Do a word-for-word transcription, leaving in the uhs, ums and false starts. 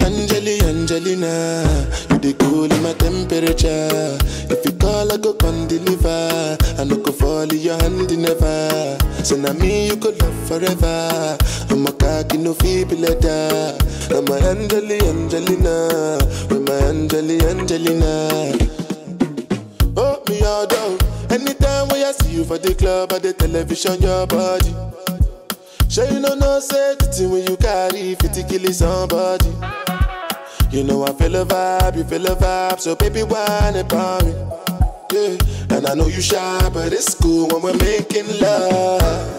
Angeli, Angelina, you the cool in my temperature. If you call, I go come deliver. I no go fall in your hand never. So now me you could love forever. I'm a cocky no feeble letter. I'm my Angeli, Angelina, with my Angeli, Angelina. Oh me all down. Anytime when I see you for the club or the television, your body. Sure you know no safety when you carry fifty kill somebody. You know I feel a vibe, you feel a vibe, so baby whine about me. Yeah, and I know you shy, but it's cool when we're making love.